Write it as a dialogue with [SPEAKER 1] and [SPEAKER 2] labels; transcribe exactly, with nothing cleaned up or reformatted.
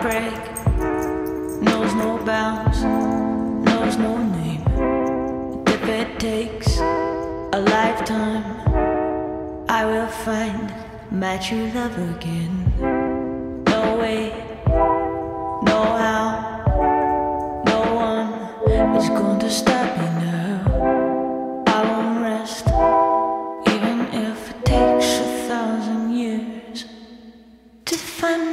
[SPEAKER 1] heartbreak knows no bounds, knows no name. If it takes a lifetime, I will find my true love again. No way, no how, no one is going to stop me now. I won't rest, even if it takes a thousand years to find